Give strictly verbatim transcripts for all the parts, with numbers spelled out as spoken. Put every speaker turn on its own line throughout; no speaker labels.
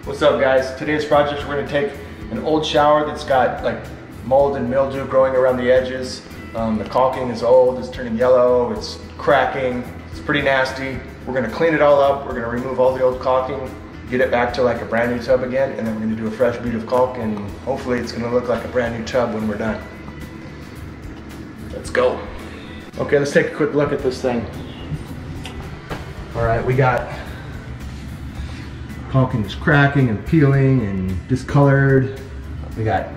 What's up, guys? Today's project, we're going to take an old shower that's got like mold and mildew growing around the edges. Um, the caulking is old, it's turning yellow, it's cracking, it's pretty nasty. We're going to clean it all up, we're going to remove all the old caulking, get it back to like a brand new tub again, and then we're going to do a fresh bead of caulk, and hopefully it's going to look like a brand new tub when we're done. Let's go. Okay, let's take a quick look at this thing. All right, we got caulking is cracking and peeling and discolored. We got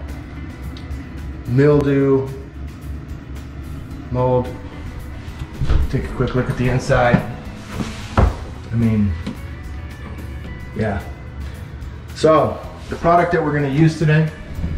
mildew, mold. Take a quick look at the inside. I mean, yeah. So, the product that we're gonna use today,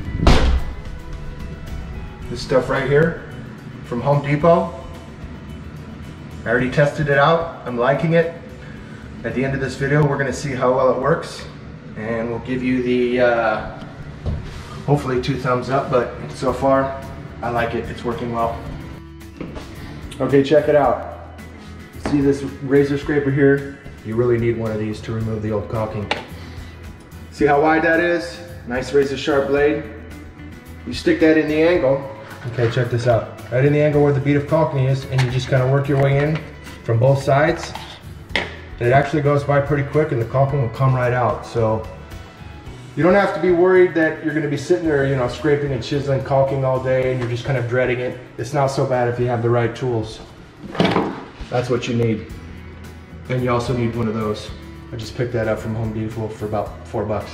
this stuff right here from Home Depot. I already tested it out, I'm liking it. At the end of this video, we're gonna see how well it works, and we'll give you the, uh, hopefully two thumbs up, but so far, I like it, it's working well. Okay, check it out. See this razor scraper here? You really need one of these to remove the old caulking. See how wide that is? Nice razor sharp blade. You stick that in the angle. Okay, check this out. Right in the angle where the bead of caulking is, and you just kind of work your way in from both sides. It actually goes by pretty quick and the caulking will come right out. So you don't have to be worried that you're going to be sitting there, you know, scraping and chiseling caulking all day and you're just kind of dreading it. It's not so bad if you have the right tools. That's what you need. And you also need one of those. I just picked that up from Home Depot for about four bucks.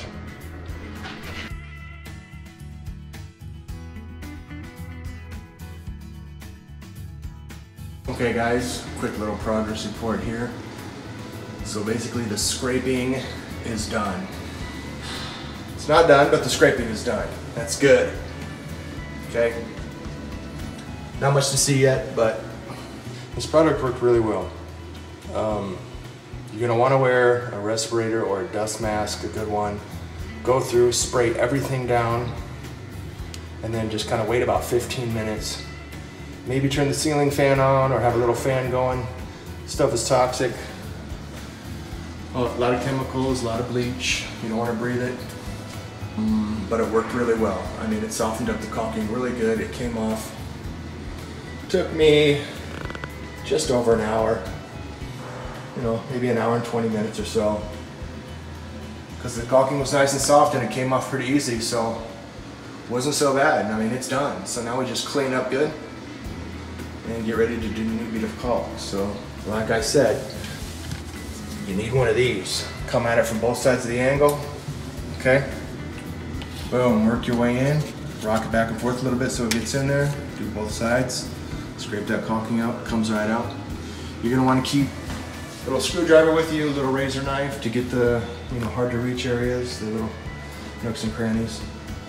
Okay guys, quick little progress report here. So basically the scraping is done. It's not done, but the scraping is done. That's good. Okay. Not much to see yet, but this product worked really well. Um, you're gonna wanna wear a respirator or a dust mask, a good one. Go through, spray everything down, and then just kind of wait about fifteen minutes. Maybe turn the ceiling fan on or have a little fan going. Stuff is toxic. Oh, a lot of chemicals, a lot of bleach. You don't want to breathe it. Mm, but it worked really well. I mean, it softened up the caulking really good. It came off. Took me just over an hour. You know, maybe an hour and twenty minutes or so. Because the caulking was nice and soft and it came off pretty easy, so it wasn't so bad. I mean, it's done. So now we just clean up good and get ready to do a new bead of caulk. So, like I said, you need one of these. Come at it from both sides of the angle, okay? Boom, work your way in, rock it back and forth a little bit so it gets in there, do both sides, scrape that caulking out, it comes right out. You're gonna wanna keep a little screwdriver with you, a little razor knife to get the, you know, hard to reach areas, the little nooks and crannies.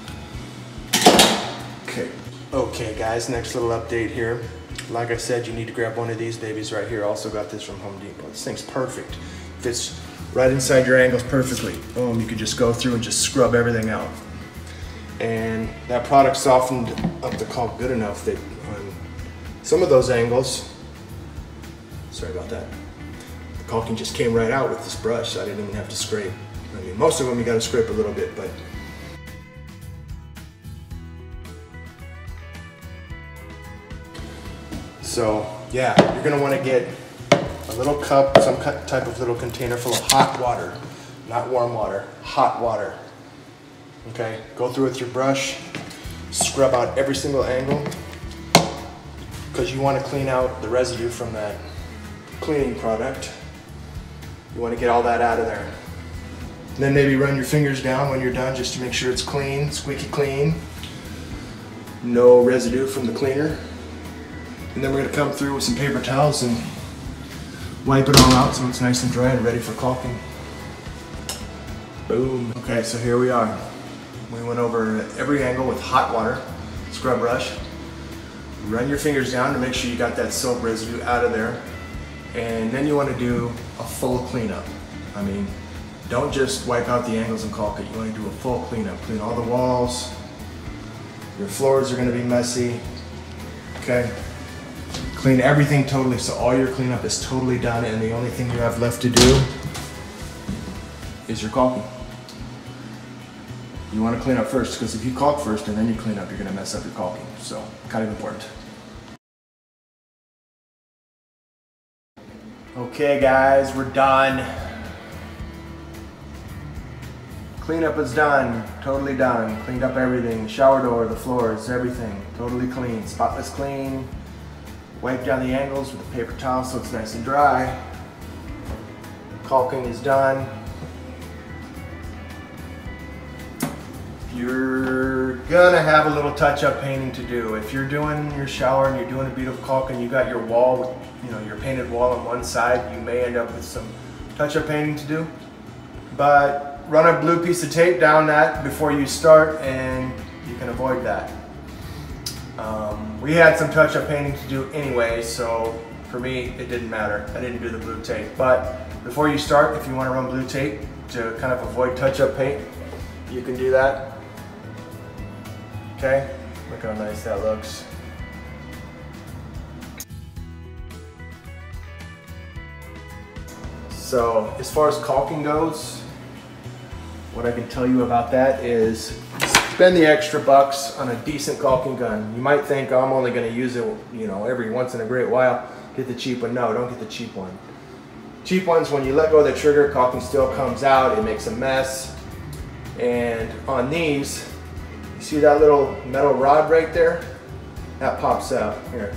Okay. Okay guys, next little update here. Like I said, you need to grab one of these babies right here. Also got this from Home Depot. This thing's perfect. Fits right inside your angles perfectly. Boom, you could just go through and just scrub everything out. And that product softened up the caulk good enough that on some of those angles, sorry about that, the caulking just came right out with this brush. So I didn't even have to scrape. I mean, most of them you gotta scrape a little bit, but so yeah, you're gonna wanna get a little cup, some type of little container full of hot water, not warm water, hot water. Okay, go through with your brush, scrub out every single angle, because you wanna clean out the residue from that cleaning product. You wanna get all that out of there. And then maybe run your fingers down when you're done just to make sure it's clean, squeaky clean. No residue from the cleaner. And then we're gonna come through with some paper towels and wipe it all out so it's nice and dry and ready for caulking. Boom. Okay, so here we are. We went over every angle with hot water, scrub brush. Run your fingers down to make sure you got that soap residue out of there. And then you wanna do a full cleanup. I mean, don't just wipe out the angles and caulk it. You wanna do a full cleanup. Clean all the walls. Your floors are gonna be messy, okay? Clean everything totally, so all your cleanup is totally done, and the only thing you have left to do is your caulking. You want to clean up first, because if you caulk first and then you clean up, you're going to mess up your caulking. So, kind of important. Okay guys, we're done. Cleanup is done, totally done. Cleaned up everything, the shower door, the floors, everything. Totally clean, spotless clean. Wipe down the angles with a paper towel so it's nice and dry. Caulking is done. You're gonna have a little touch-up painting to do. If you're doing your shower and you're doing a bead of caulk and you got your wall with, you know, your painted wall on one side, you may end up with some touch-up painting to do. But run a blue piece of tape down that before you start and you can avoid that. Um, we had some touch-up painting to do anyway, so for me it didn't matter. I didn't do the blue tape. But before you start, if you want to run blue tape to kind of avoid touch-up paint, you can do that. Okay, look how nice that looks. So as far as caulking goes, what I can tell you about that is spend the extra bucks on a decent caulking gun. You might think, oh, I'm only going to use it, you know, every once in a great while. Get the cheap one. No, don't get the cheap one. Cheap ones, when you let go of the trigger, caulking still comes out. It makes a mess. And on these, you see that little metal rod right there? That pops out. Here.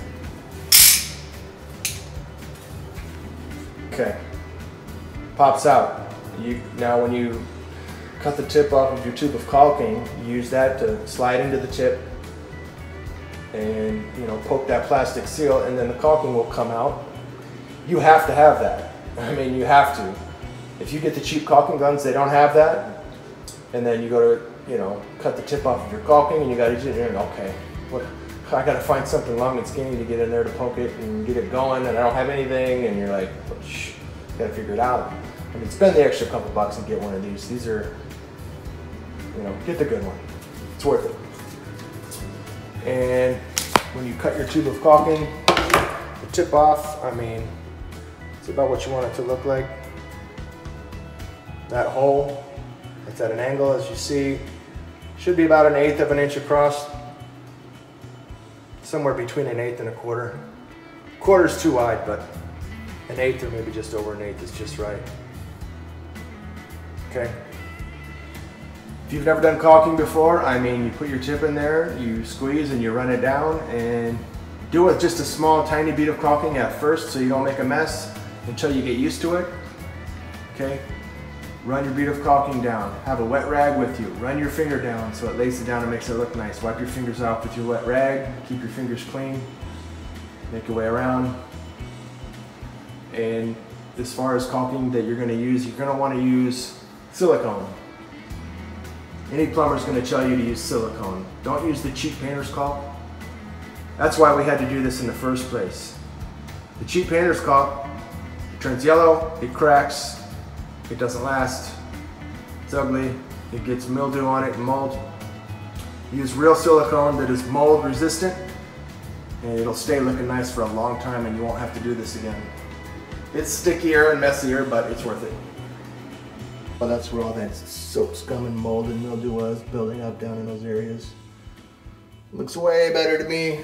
Okay. Pops out. You, now when you cut the tip off of your tube of caulking, you use that to slide into the tip and, you know, poke that plastic seal, and then the caulking will come out. You have to have that. I mean, you have to. If you get the cheap caulking guns, they don't have that. And then you go to, you know, cut the tip off of your caulking and you got to do it. Okay, what, I got to find something long and skinny to get in there to poke it and get it going, and I don't have anything, and you're like, well, shh, got to figure it out. I mean, spend the extra couple bucks and get one of these. These are, you know, get the good one. It's worth it. And when you cut your tube of caulking, the tip off, I mean, it's about what you want it to look like. That hole, it's at an angle, as you see. Should be about an eighth of an inch across. Somewhere between an eighth and a quarter. Quarter's too wide, but an eighth or maybe just over an eighth is just right. Okay. If you've never done caulking before, I mean, you put your tip in there, you squeeze and you run it down, and do it with just a small tiny bead of caulking at first so you don't make a mess until you get used to it. Okay. Run your bead of caulking down. Have a wet rag with you. Run your finger down so it lays it down and makes it look nice. Wipe your fingers off with your wet rag. Keep your fingers clean. Make your way around. And as far as caulking that you're going to use, you're going to want to use silicone. Any plumber's going to tell you to use silicone. Don't use the cheap painter's caulk. That's why we had to do this in the first place. The cheap painter's caulk, it turns yellow, it cracks, it doesn't last, it's ugly, it gets mildew on it and mold. Use real silicone that is mold resistant, and it'll stay looking nice for a long time, and you won't have to do this again. It's stickier and messier, but it's worth it. Well, that's where all that soap scum and mold and mildew was, building up down in those areas. Looks way better to me.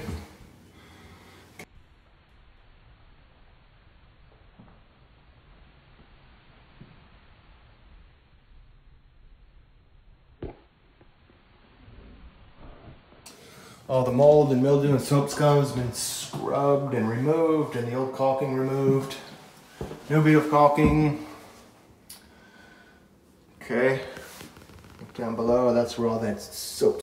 All the mold and mildew and soap scum has been scrubbed and removed, and the old caulking removed. New bead of caulking. Okay, look down below, that's where all that soap